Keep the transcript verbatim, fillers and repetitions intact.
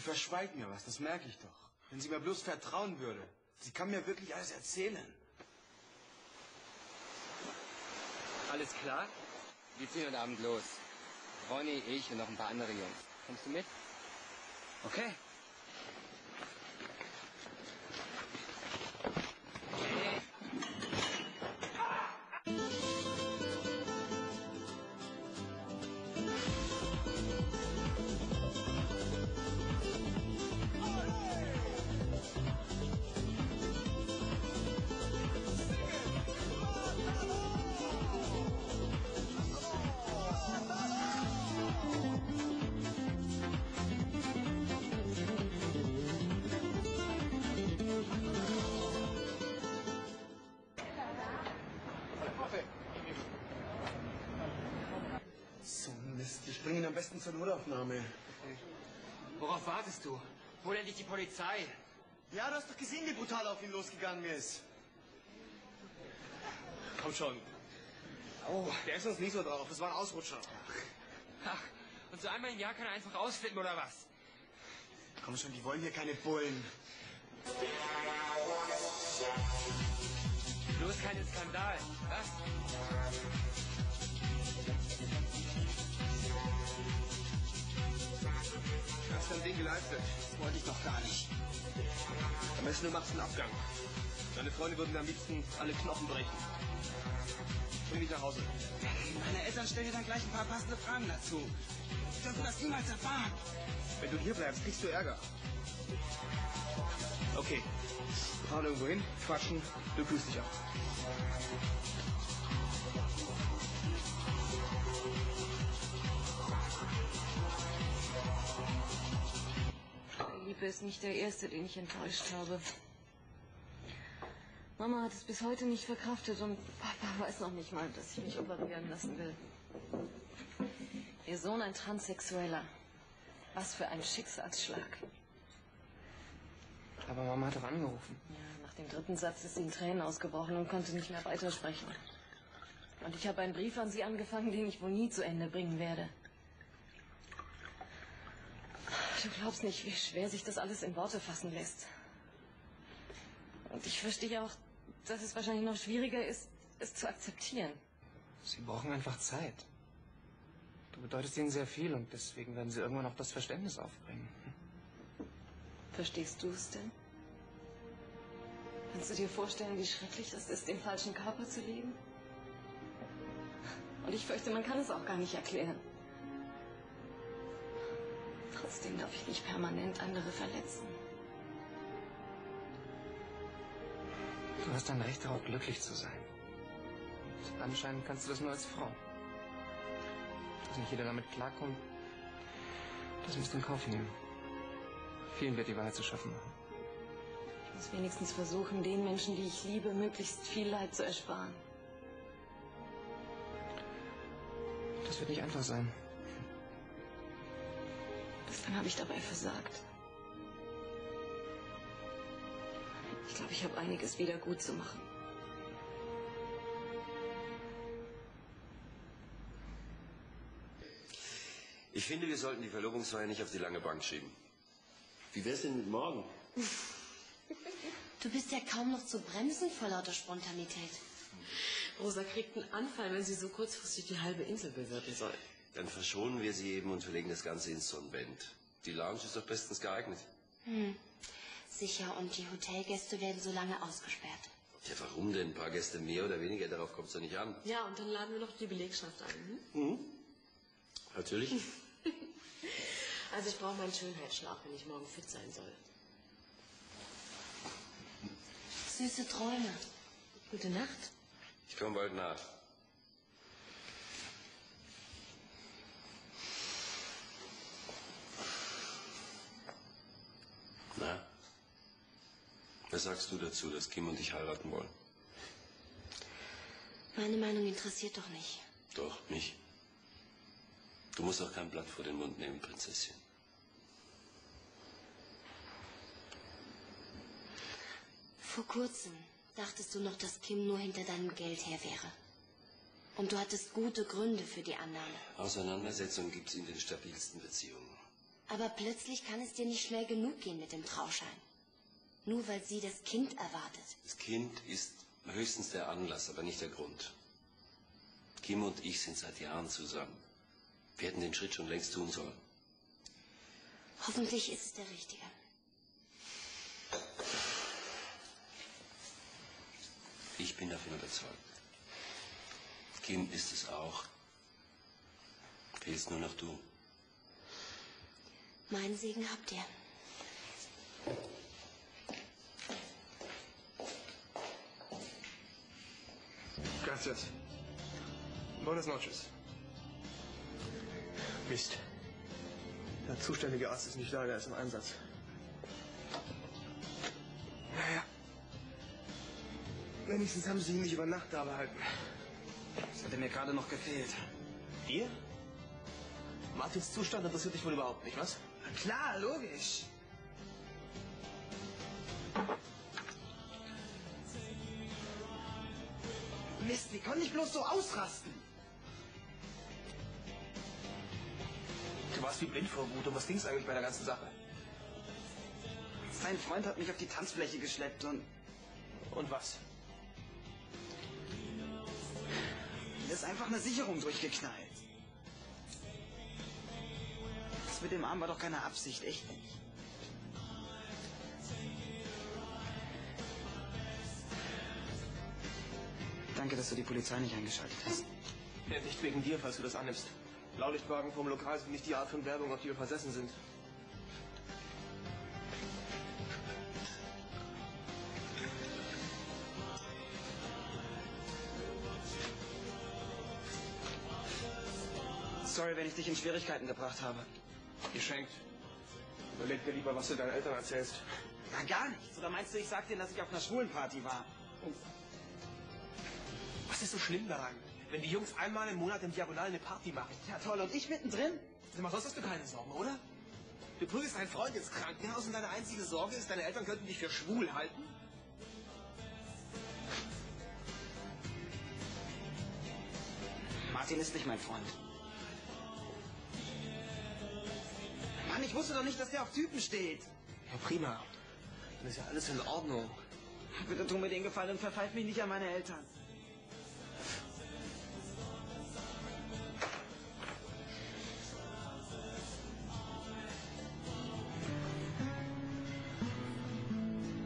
verschweigt mir was, das merke ich doch. Wenn sie mir bloß vertrauen würde. Sie kann mir wirklich alles erzählen. Alles klar? Wir ziehen heute Abend los. Ronny, ich und noch ein paar andere Jungs. Kommst du mit? Okay. So Mist, ich bringe ihn am besten zur Notaufnahme. Worauf wartest du? Hol endlich die Polizei. Ja, du hast doch gesehen, wie brutal auf ihn losgegangen ist. Komm schon. Oh, der ist uns nicht so drauf. Das war ein Ausrutscher. Ach, und so einmal im Jahr kann er einfach ausflippen, oder was? Komm schon, die wollen hier keine Bullen. Bloß keinen Skandal, was? Du hast dein Ding geleistet. Das wollte ich doch gar nicht. Am besten du machst einen Abgang. Deine Freunde würden mir am liebsten alle Knochen brechen. Bring dich nach Hause. Meine Eltern stellen dir dann gleich ein paar passende Fragen dazu. Sie dürfen das niemals erfahren. Wenn du hier bleibst, kriegst du Ärger. Okay. Wir fahren irgendwo hin, quatschen, du kühlst dich ab. Liebe ist nicht der Erste, den ich enttäuscht habe. Mama hat es bis heute nicht verkraftet und Papa weiß noch nicht mal, dass ich mich operieren lassen will. Ihr Sohn ein Transsexueller. Was für ein Schicksalsschlag. Aber Mama hat doch angerufen. Ja, nach dem dritten Satz ist sie in Tränen ausgebrochen und konnte nicht mehr weitersprechen. Und ich habe einen Brief an sie angefangen, den ich wohl nie zu Ende bringen werde. Du glaubst nicht, wie schwer sich das alles in Worte fassen lässt. Und ich verstehe auch, dass es wahrscheinlich noch schwieriger ist, es zu akzeptieren. Sie brauchen einfach Zeit. Du bedeutest ihnen sehr viel und deswegen werden sie irgendwann auch das Verständnis aufbringen. Verstehst du es denn? Kannst du dir vorstellen, wie schrecklich das ist, im falschen Körper zu leben? Und ich fürchte, man kann es auch gar nicht erklären. Trotzdem darf ich nicht permanent andere verletzen. Du hast ein Recht darauf, glücklich zu sein. Und anscheinend kannst du das nur als Frau. Dass nicht jeder damit klarkommt, das musst du in Kauf nehmen. Vielen wird die Wahrheit zu schaffen machen. Ich muss wenigstens versuchen, den Menschen, die ich liebe, möglichst viel Leid zu ersparen. Das wird nicht einfach sein. Bislang habe ich dabei versagt. Ich glaube, ich habe einiges wieder gut zu machen. Ich finde, wir sollten die Verlobungsfeier nicht auf die lange Bank schieben. Wie wär's denn mit morgen? Du bist ja kaum noch zu bremsen vor lauter Spontanität. Rosa kriegt einen Anfall, wenn sie so kurzfristig die halbe Insel bewirten soll. Dann verschonen wir sie eben und verlegen das Ganze ins Sonnenbend. Die Lounge ist doch bestens geeignet. Hm. Sicher, und die Hotelgäste werden so lange ausgesperrt. Ja, warum denn? Ein paar Gäste mehr oder weniger, darauf kommt es doch nicht an. Ja, und dann laden wir noch die Belegschaft ein. Hm? Mhm. Natürlich. Also ich brauche meinen Schönheitsschlaf, wenn ich morgen fit sein soll. Süße Träume. Gute Nacht. Ich komme bald nach. Na? Was sagst du dazu, dass Kim und ich heiraten wollen? Meine Meinung interessiert doch nicht. Doch, mich. Du musst auch kein Blatt vor den Mund nehmen, Prinzessin. Vor kurzem dachtest du noch, dass Kim nur hinter deinem Geld her wäre. Und du hattest gute Gründe für die Annahme. Auseinandersetzungen gibt es in den stabilsten Beziehungen. Aber plötzlich kann es dir nicht schnell genug gehen mit dem Trauschein. Nur weil sie das Kind erwartet. Das Kind ist höchstens der Anlass, aber nicht der Grund. Kim und ich sind seit Jahren zusammen. Wir hätten den Schritt schon längst tun sollen. Hoffentlich ist es der richtige. Ich bin davon überzeugt. Kim ist es auch. Fehlst nur noch du. Meinen Segen habt ihr. Gracias. Buenas noches. Mist. Der zuständige Arzt ist nicht da, der ist im Einsatz. Naja. Wenigstens haben Sie ihn nicht über Nacht da behalten. Das hätte mir gerade noch gefehlt. Ihr? Martins Zustand interessiert dich wohl überhaupt nicht, was? Na klar, logisch. Mist, wie konnte ich bloß so ausrasten? Du warst wie blind vor Wut. Um was ging's eigentlich bei der ganzen Sache? Sein Freund hat mich auf die Tanzfläche geschleppt und Und was? mir ist einfach eine Sicherung durchgeknallt. Das mit dem Arm war doch keine Absicht, echt nicht. Danke, dass du die Polizei nicht eingeschaltet hast. Ja, nicht wegen dir, falls du das annimmst. Blaulichtwagen vom Lokal sind nicht die Art von Werbung, auf die wir versessen sind. Sorry, wenn ich dich in Schwierigkeiten gebracht habe. Geschenkt. Überleg dir lieber, was du deinen Eltern erzählst. Na, gar nichts. Oder meinst du, ich sag denen, dass ich auf einer Schwulenparty war? Was ist so schlimm daran, wenn die Jungs einmal im Monat im Diagonal eine Party machen? Ja, toll. Und ich mittendrin? Sag mal, sonst hast du keine Sorgen, oder? Du prügelst deinen Freund ins Krankenhaus und deine einzige Sorge ist, deine Eltern könnten dich für schwul halten? Martin ist nicht mein Freund. Mann, ich wusste doch nicht, dass der auf Typen steht. Ja, prima. Dann ist ja alles in Ordnung. Bitte tu mir den Gefallen und verpfeif mich nicht an meine Eltern.